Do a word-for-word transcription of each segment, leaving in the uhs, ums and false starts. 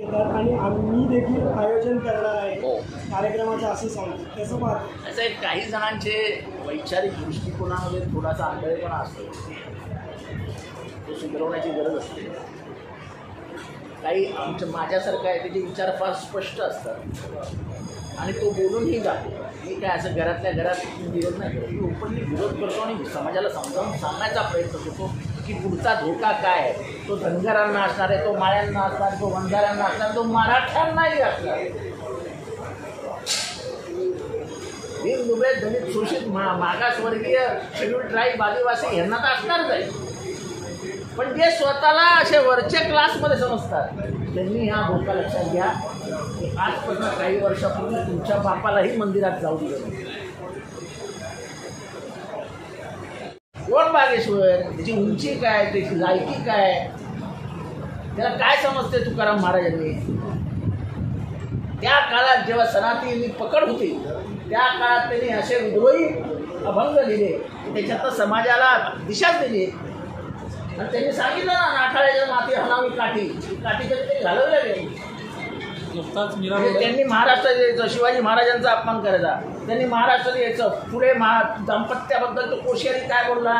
आणि आम्ही देखील आयोजन करणार आहे कार्यक्रमाचं असं सांगतो त्याचं पाहतो. असं एक काही जणांचे वैचारिक दृष्टिकोनामध्ये थोडासा आंधळेपणा असतो, तो सुधारवण्याची गरज असते. काही आमच्या माझ्यासारखं आहे त्याचे विचार फार स्पष्ट असतात आणि तो बोलूनही जातो. मी काय असं घरातल्या घरात विरोध नाही करत, मी ओपनली विरोध करतो आणि समाजाला समजावून सांगण्याचा प्रयत्न करतो की पुढचा धोका काय आहे. तो धनगरांना असणार आहे, तो माळ्यांना असणार, तो वंजाऱ्यांना असणार, तो मराठ्यांनाही असणार. दीन दुबळे दलित शोषित मा मागासवर्गीय शेड्यूल ट्राईब आदिवासी यांना तर असणारच आहे. पण जे स्वतःला असे वरच्या क्लासमध्ये समजतात त्यांनी हा धोका लक्षात घ्या की आजपासून काही वर्षापूर्वी तुमच्या बापालाही मंदिरात जाऊ दिलं. कोण बागेश्वर, त्याची उंची काय, त्याची लायकी काय, त्याला काय समजते तुकाराम महाराजांनी. त्या काळात जेव्हा सनातनी पकड होती त्या काळात त्यांनी असे विद्रोही अभंग लिहिले त्याच्यात समाजाला दिशा दिली. आणि त्यांनी सांगितलं ना, नाठाळ्याच्या माती हनावी काठी, काठी कधी तरी घालवलं नाही. त्यांनी महाराष्ट्रात यायचं, शिवाजी महाराजांचा अपमान करायचा, त्यांनी महाराष्ट्रात यायचं. पुढे महा दाम्पत्याबद्दल तो कोश्यारी काय बोलला,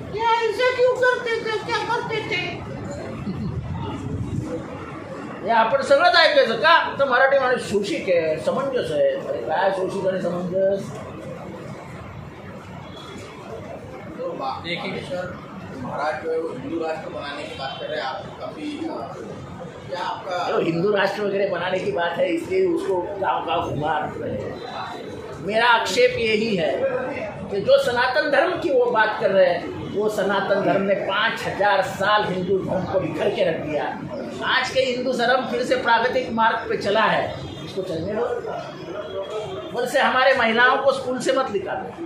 हे आपण सगळंच ऐकायचं का. तर मराठी माणूस शोषिक आहे, समंजस आहे. अरे काय शोषिक आणि समंजस. महाराज हिंदू राष्ट्र बनाने की बात कर रहे हैं आप, काफी क्या आपका हिंदू राष्ट्र वगैरह बनाने की बात है इसलिए उसको गाँव गाँव घुमा रहे हैं. मेरा आक्षेप यही है कि जो सनातन धर्म की वो बात कर रहे हैं, वो सनातन धर्म ने पाँच हजार साल हिंदू धर्म को बिखर के रख दिया. आज के हिंदू धर्म फिर से प्राकृतिक मार्ग पे चला है, इसको चलने दो. बोल से हमारे महिलाओं को स्कूल से मत निकालो,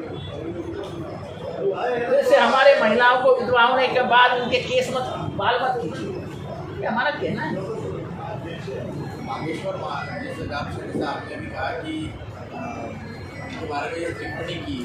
जैसे हमारे महिलाओं को विधवा होने के बाद उनके केस मत बाल मत कीजिए. ये हमारा कहना है. बागेश्वर जैसे आपने भी कहा कि के बारे में ये टिप्पणी की,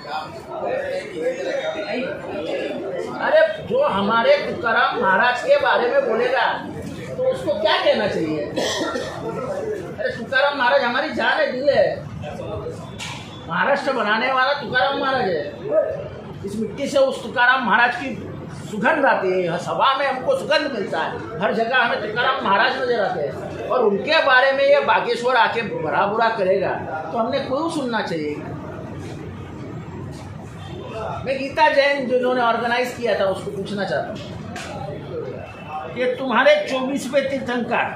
अरे जो हमारे तुकाराम महाराज के बारे में बोलेगा तो उसको क्या कहना चाहिए. अरे तुकाराम महाराज हमारी जान है, दिल है. महाराष्ट्र बनाने वाला तुकाराम महाराज है. इस मिट्टी से उस तुकाराम महाराज की सुगंध आती है. सभा में हमको सुगंध मिलता है, हर जगह हमें तुकाराम महाराज नजर आते हैं. और उनके बारे में ये बागेश्वर आके बुरा बुरा करेगा तो हमने क्यों सुनना चाहिए. मैं गीता जैन जिन्होंने ऑर्गेनाइज किया था उसको पूछना चाहता हूँ कि तुम्हारे चौबीसवें तीर्थंकर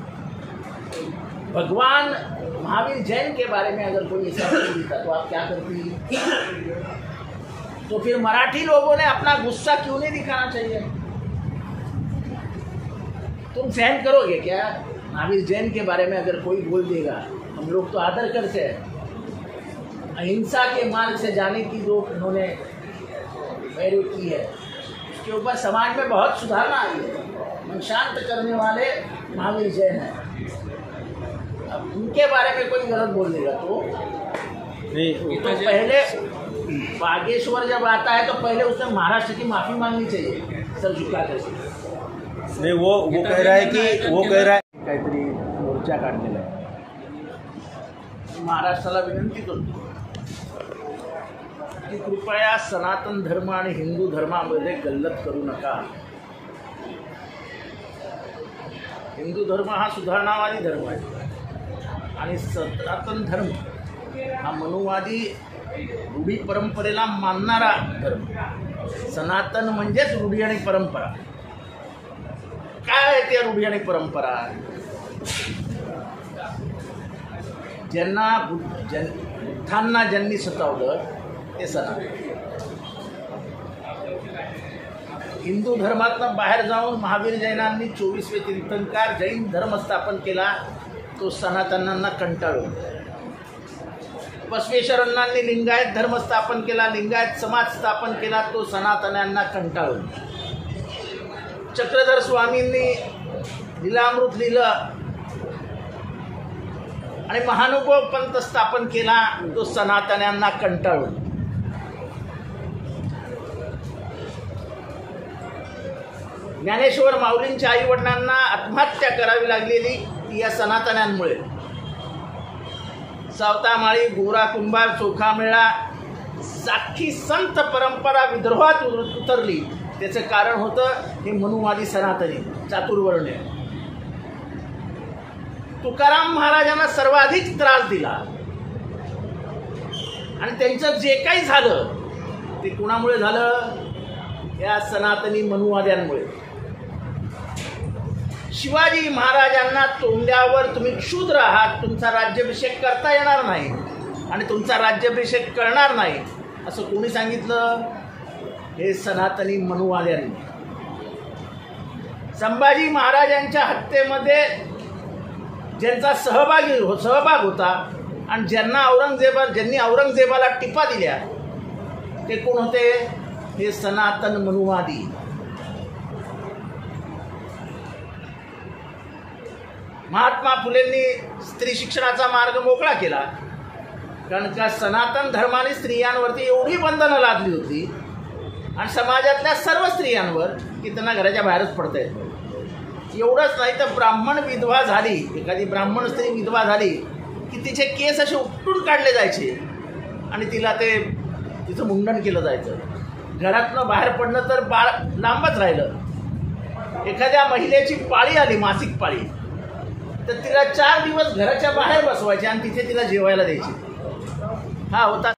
भगवान महावीर जैन के बारे में अगर कोई ऐसा बोलता तो आप क्या करती. तो फिर मराठी लोगों ने अपना गुस्सा क्यों नहीं दिखाना चाहिए. तुम सहन करोगे क्या. महावीर जैन के बारे में अगर कोई बोल देगा, हम लोग तो आदर करते हैं, अहिंसा के मार्ग से जाने की जो उन्होंने पैरवी की है उसके ऊपर समाज में बहुत सुधारना आई है. मन शांत करने वाले महावीर जैन हैं. अब उनके बारे में कोई गलत बोल देगा तो नहीं. तो पहले बागेश्वर जब आता है तो पहले उसने महाराष्ट्र की माफ़ी मांगनी चाहिए सर झुका कर. नहीं वो वो कह रहा है कि वो कह रहा है काहीतरी मोर्चा काढलेला आहे. महाराष्ट्राला विनंती करतो की कृपया सनातन धर्म आणि हिंदू धर्मामध्ये गल्लत करू नका. हिंदू धर्म हा सुधारणावादी धर्म आहे आणि सनातन धर्म हा मनुवादी रूढी परंपरेला मानणारा धर्म. सनातन म्हणजेच रूढी आणि परंपरा. काय आहे त्या रूढी आणि परंपरा. ज्यांना जन बुद्धांना ज्यांनी सतावलं ते सनातन. हिंदू धर्मातनं बाहेर जाऊन महावीर जैनांनी चोवीसवे तीर्थंकार जैन धर्म स्थापन केला तो सनातनांना कंटाळून. बसवेश्वरांनी लिंगायत धर्म स्थापन केला, लिंगायत समाज स्थापन केला तो सनातन्यांना कंटाळून. चक्रधर स्वामींनी लीलामृत लिहिलं आणि महानुभव पंथ स्थापन केला तो सनातन्यांना कंटाळून. ज्ञानेश्वर माऊलींच्या आई वडिलांना आत्महत्या करावी लागलेली ती या सनातन्यांमुळे. सावतामाळी, गोरा कुंभार, चोखामेळा साखी संत परंपरा विद्रोहात उतरली. त्याचं कारण होतं हे मनुवादी सनातनी चातुर्वर्ण्य. तुकाराम महाराजांना सर्वाधिक त्रास दिला आणि त्यांचं जे काही झालं ते कुणामुळे झालं? या सनातनी मनुवाद्यांमुळे. शिवाजी महाराजांना तोंड्यावर तुम्ही क्षुद्र आहात, तुमचा राज्याभिषेक करता येणार नाही आणि तुमचा राज्याभिषेक करणार नाही असं कोणी सांगितलं? हे सनातनी मनुवाद्यांनी. संभाजी महाराजांच्या हत्येमध्ये ज्यांचा सहभागी सहभाग होता आणि ज्यांना औरंगजेबा ज्यांनी औरंगजेबाला टिपा दिल्या ते कोण होते? हे सनातन मनुवादी. महात्मा फुलेंनी स्त्री शिक्षणाचा मार्ग मोकळा केला, कारण का सनातन धर्माने स्त्रियांवरती एवढी बंधनं लादली होती आणि समाजातल्या सर्व स्त्रियांवर की त्यांना घराच्या बाहेरच पडता येत नाही. एवढंच नाही तर ब्राह्मण विधवा झाली, एखादी ब्राह्मण स्त्री विधवा झाली की तिचे केस असे उपटून काढले जायचे आणि तिला ते तिचं मुंडन केलं जायचं. घरातनं बाहेर पडणं तर बाळ लांबच राहिलं. एखाद्या महिलेची पाळी आली, मासिक पाळी, तर तिला चार दिवस घराच्या बाहेर बसवायचे आणि तिथे तिला जेवायला द्यायची. हा होता